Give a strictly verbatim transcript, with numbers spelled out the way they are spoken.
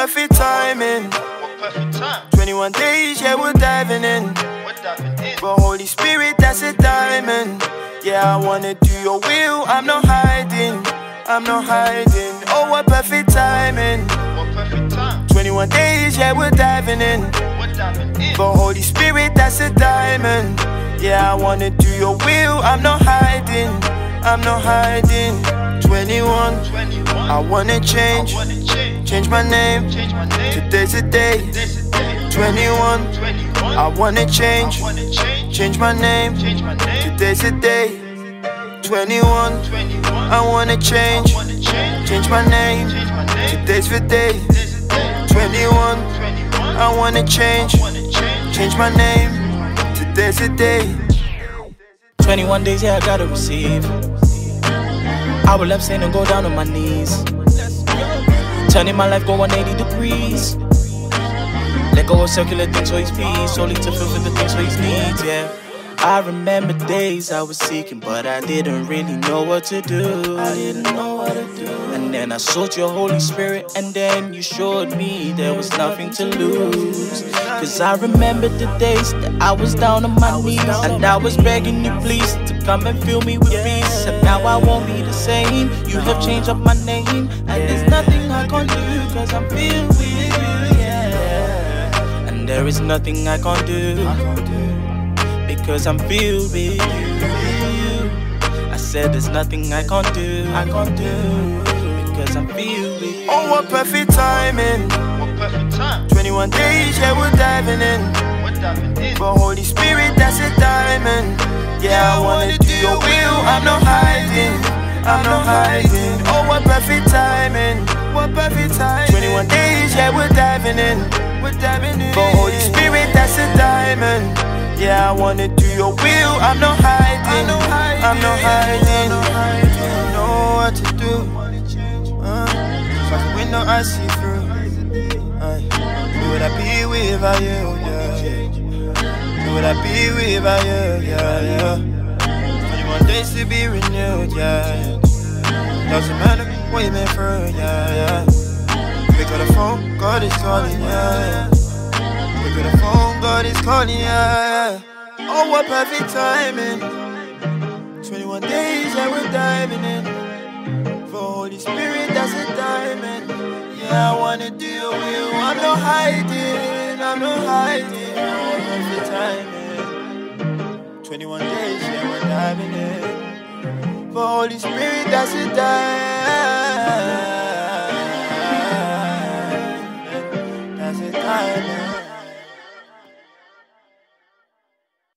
perfect timing. What perfect time? twenty-one days, yeah, we're diving in. We're diving in. But Holy Spirit, that's a diamond. Yeah, I wanna do your will, I'm not hiding. I'm not hiding. Oh, what perfect timing. What perfect time? twenty-one days, yeah, we're diving in. We're diving in. But Holy Spirit, that's a diamond. Yeah, I wanna do your will, I'm not hiding. I'm not hiding. twenty-one, twenty-one. I wanna change. I wanna change. Change my name. Change my name. Today's a day. Today's a day. twenty-one, twenty-one. I wanna change. I wanna change. Change my name. Change my name. Today's a day. twenty-one, twenty-one. I wanna change. I wanna change. Change my name. Change my name. Today's the day. Today's a day. twenty-one, twenty-one. I wanna change. I wanna change. Change my name. Today's the day. twenty-one days, yeah, I gotta receive. I will abstain and go down on my knees. Turning my life, go one eighty degrees. Let go of circular things for his peace, only to fulfill the things for his needs, yeah. I remember days I was seeking, but I didn't really know what to do. I didn't know what to do. And then I sought your Holy Spirit, and then you showed me there was nothing to lose. Cause I remember the days that I was down on my knees, and I was begging you please to come and fill me with peace. And now I won't be the same. You have changed up my name, and there's nothing I can do, cause I'm filled with you, yeah. And there is nothing I can do, because I'm filled with you. I said there's nothing I can't do, I can't do, because I'm filled with you. Oh, what perfect timing. What perfect time? twenty-one days, yeah, we're diving in. We're diving in. But Holy Spirit, that's a diamond. Yeah, I wanna do your will, I'm not hiding. I'm not hiding. Oh, what perfect timing. What perfect timing. twenty-one days, yeah, we're diving in. We're diving in. But Holy Spirit, that's a diamond. Yeah, I wanna do your will, I'm not hiding. I'm not hiding. I know what to do. Uh, if I can win, no, I see through. Uh, who would I be without you? Yeah, yeah. Who would I be without you? Yeah, yeah. twenty-one days to be renewed. Yeah, yeah. Doesn't matter what you've been through. Yeah, yeah. Pick up the phone, God is calling. Yeah, yeah. Pick up the phone, God is calling, yeah, yeah. Oh, what perfect timing. twenty-one days, yeah, we're diving in. For Holy Spirit, that's a diamond. Yeah, I wanna do your will, I'm not hiding. I'm not hiding. Oh, what perfect timing. twenty-one days, yeah, we're diving in. For Holy Spirit, that's a diamond. That's a diamond.